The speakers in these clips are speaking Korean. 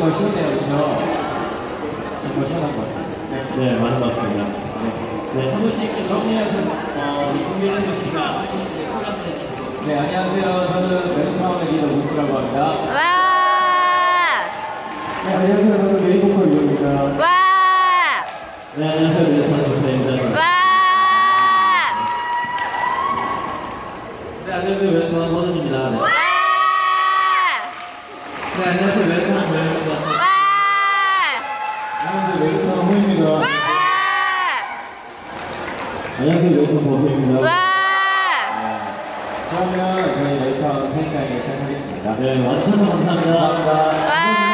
정말 시원해요, 그렇죠? 정말 시원한 것 같아요. 네, 맞는 것 같습니다. 네, 한 분씩 정리해서 준비해 주시니까 네, 안녕하세요. 저는 웨스트하운의 리더 문수라고 합니다. 와! 네, 안녕하세요. 저는 메인 보컬 유입니다. 와! 네, 안녕하세요. 웨스트하운 박사입니다. 와! 네, 안녕하세요. 웨스트하운 허준입니다. 네. 와! 네, 안녕하세요. 웨스트하운 조현입니다. 와! 안녕하세요. 웨스트하운 호입니다. 와! 안녕하세요. 웨스트하운 버프입니다. 와! 그러면 저희 웨스트하운 팬사인회 시작하겠습니다. 네, 와주셔서 감사합니다. 감사합니다. 와!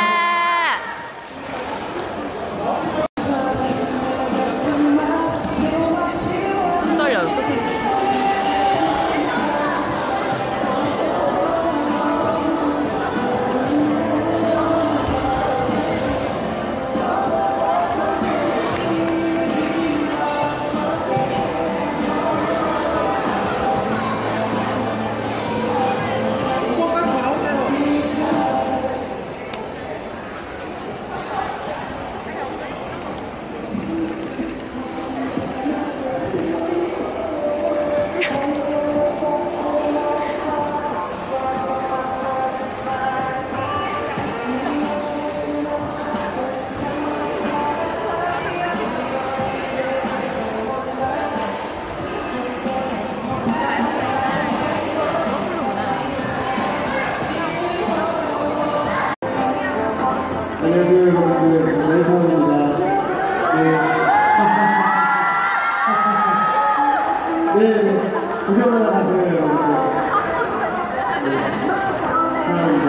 손 떨려요. 또 손. 안녕하세요, 여러분들. 웨스트하운입니다. 네, 구경하러 가세요, 여러분들. 네, 사랑합니다.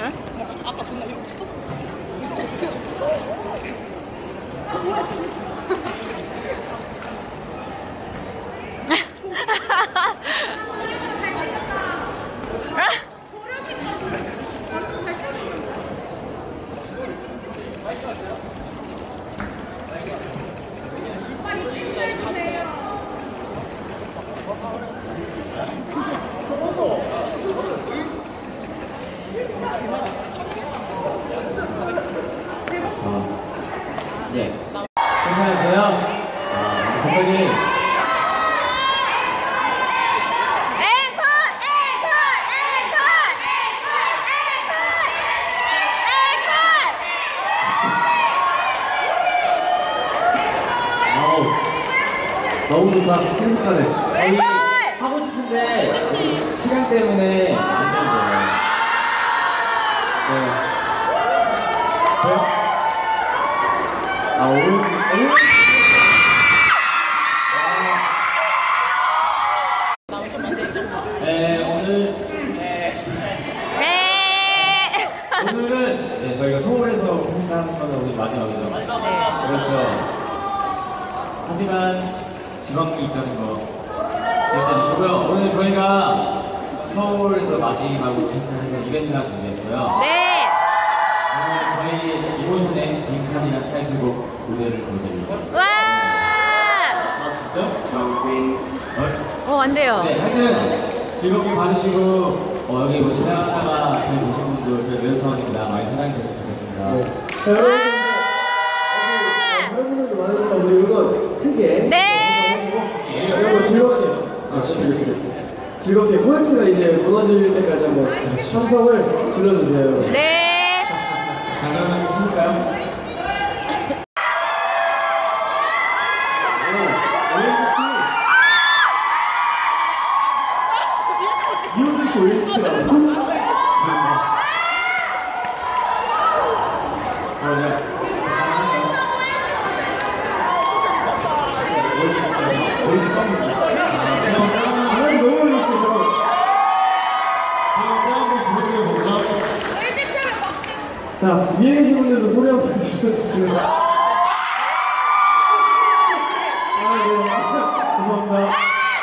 아까 존나 이러고 있어? 네. 안녕하세요. 감독님. 너무 좋다. 행복하네. 저희 하고 싶은데 시간 때문에 안 되는 거예요. 네. 아, 오늘 네, 오늘은 네, 저희가 서울에서 행사하는 거는 오늘 마지막이죠. 그렇죠. 하지만 지방이 있다는 거 기억해주시고요. 오늘 저희가 서울에서 마지막으로 행사하는 이벤트를 준비했어요. 네. 오늘 저희 이모션의 빈칸이라는 타이틀곡 무대를 보여드리고. 와. 아 진짜? 안 돼요. 네, 하여튼 즐겁게 봐주시고 여기 뭐 지나가다가 저희 보신 분들 저희 멜로타운입니다. 많이 사랑해 주셨으면 좋겠습니다. 여러분들도 많으니까 우리 이거 크게 네. 여러분 즐겁게 즐겁게 코엑스가 이제 무너질 때까지 한번 함성을 질러주세요. 네. 자 그러면 해볼까요? 이웃을 올리시더라고요. 자, 위에 계신 분들도 소리 한번 주셔주세요. 감사합니다.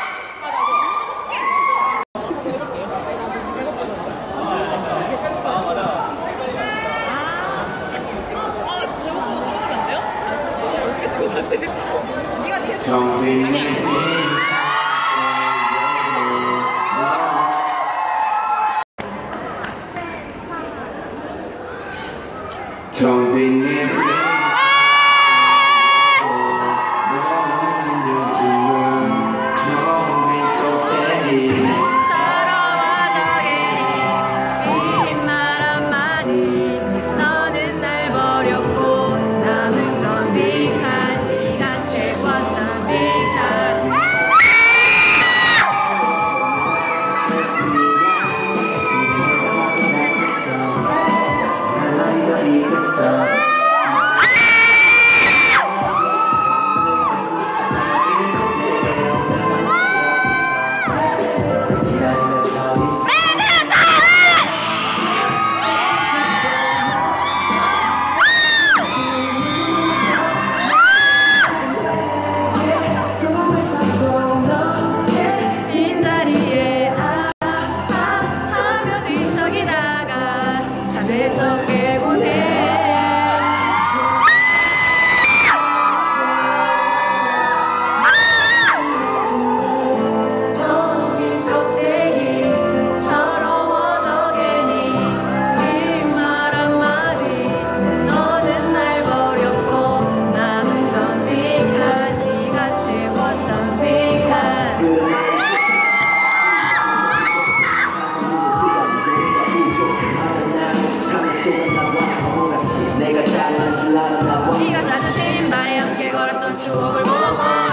네가 사준 신발에 함께 걸었던 추억을 보고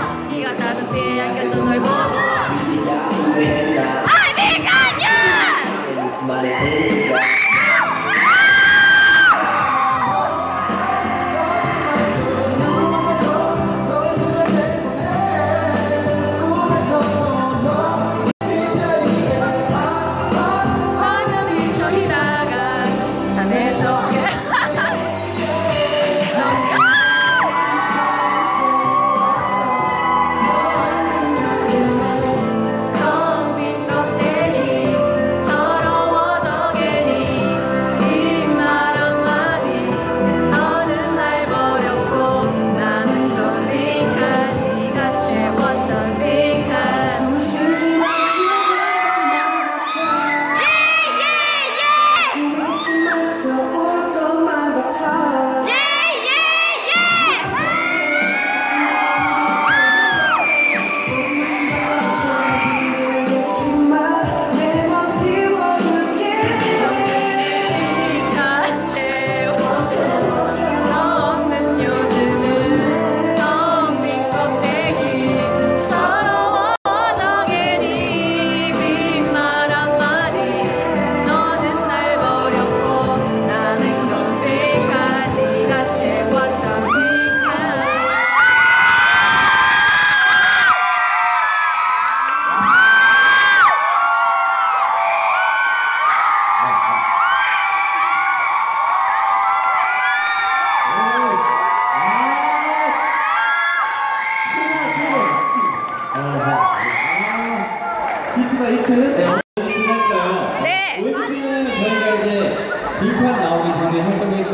네가 사준 뒤에 안겼던 널 보고 I become you! 화면이 저기다가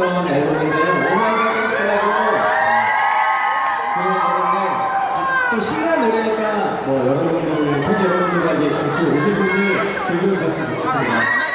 나왔던 앨범인데요. 오마이갓이라고 좀 신나는 노래니까 뭐 여러분들, 특히 여러분들과 이제 같이 오실 분이 즐겨주셨으면 좋겠습니다.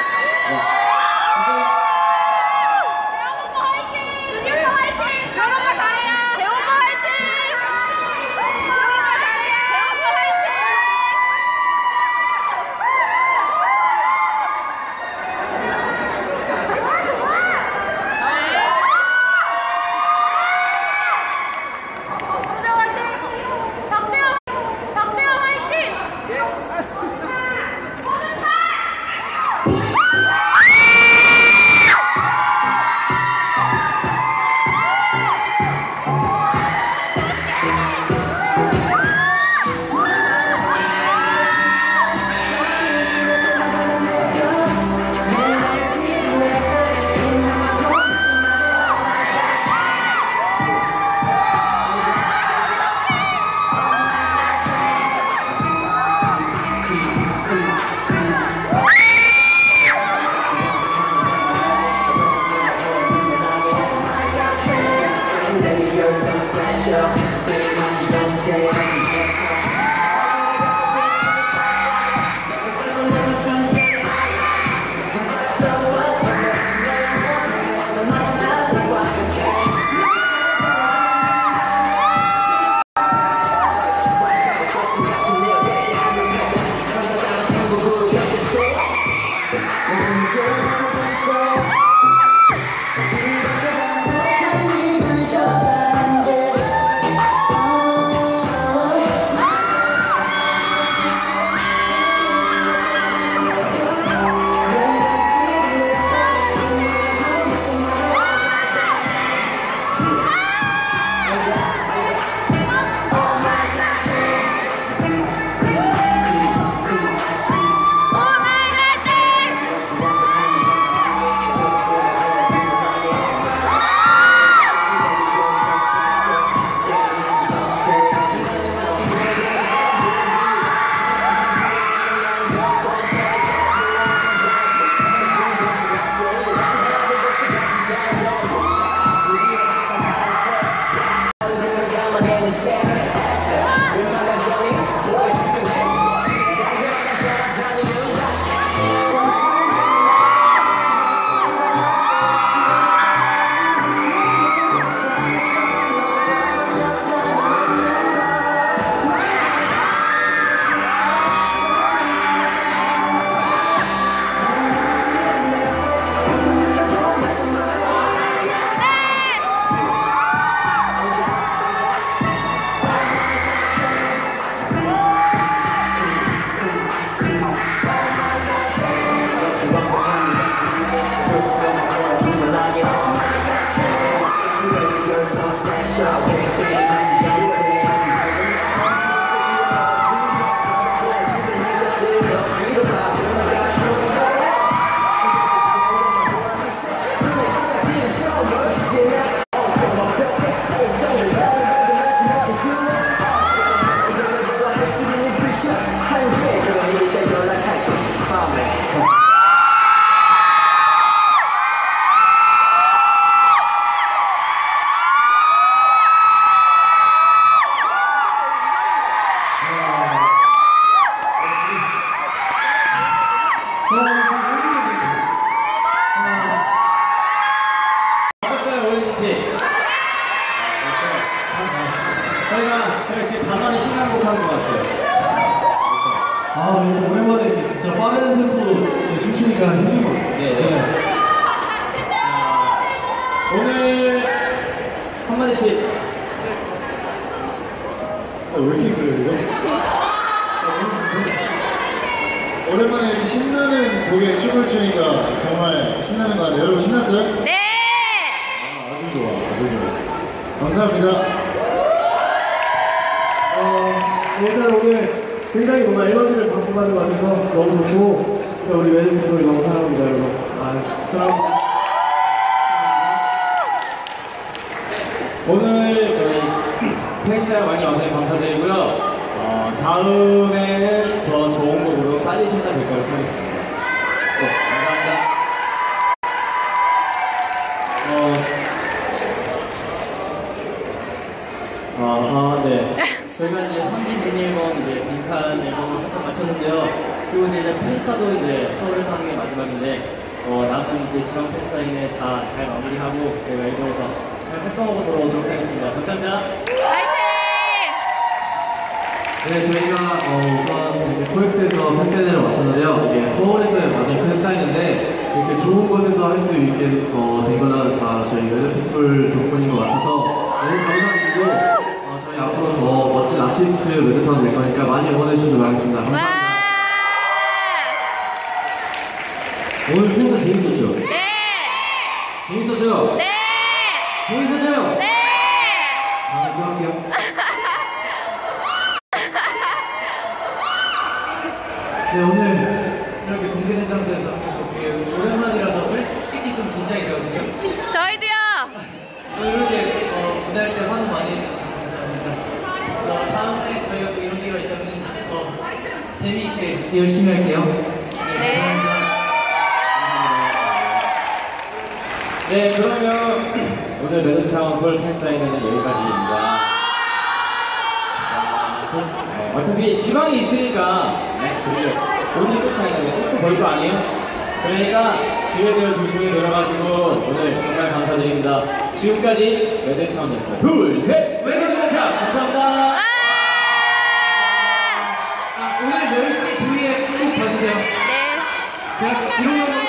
저희가 지금 가사를 신나곡하는 것 같아요. 아, 이렇게 오랜만에 이렇게 진짜 빠른 템포로 춤추니까 힘든 것 같아요. 네. 오늘 한마디씩. 왜 이렇게 그래요, 오랜만에 이렇게 신나는 곡에 춤을 추니까 정말 신나는 것 같아요. 여러분 신났어요? 네! 아주 좋아, 아주 좋아. 감사합니다. 일단 오늘 굉장히 뭔가 에너지를 받고 가는 것 같아서 너무 좋고, 우리 매니저분들 너무 사랑합니다, 여러분. 사랑합니다. 오늘 저희 팬시장 많이 와서 감사드리고요. 다음에는 더 좋은 곡으로 빨리 찾아뵙도록 하겠습니다. 네, 감사합니다. 저희가 이제 3집 미니 앨범 이제 빈칸 앨범을 한번 마쳤는데요. 그리고 이제 팬사도 이제 서울에서 하는 게 마지막인데 남은 이제 지방 팬사인회 다 잘 마무리하고 저희가 일본에서 잘 활동하고 돌아오도록 하겠습니다. 감사합니다. 화이팅! 네, 저희가 우선 이제 코엑스에서 팬사인회를 마쳤는데요. 이게 서울에서 받은 팬사인회인데 이렇게 좋은 곳에서 할 수 있게 된 거는 다 저희 웨더피플 덕분인 것 같아서 너무 감사드리고 저희 앞으로 더 멋진 아티스트 웨더타운 될 거니까 많이 응원해 주시길 바라겠습니다. 와! 감사합니다. 오늘 팬사 재밌었죠? 네! 재밌었죠? 네! 재밌었죠? 네! 아, 기억할게요. 네, 오늘 이렇게 공개된 장소에서 이렇게 오랜만이라서 솔직히 좀 긴장이 되거든요. 저희도요! 이렇게 무대할 때 환호 많이 해주셔서 감사합니다. 다음에 저희가 또 이런 기회가 있다면 재미있게 열심히 할게요. 네. 네, 그러면 오늘 매드타운 서울 팬사인회는 여기까지입니다. 어차피 시간이 있으니까 오늘 끝이 아니라 또 볼 거 아니에요? 그러니까 기회대로 조심히 놀아가시고 오늘 정말 감사드립니다. 지금까지 매드타운이었습니다. 둘, 셋! 매드타운! 감사합니다. 오늘 10시 V에 꼭 봐주세요. 네. 제가 기록용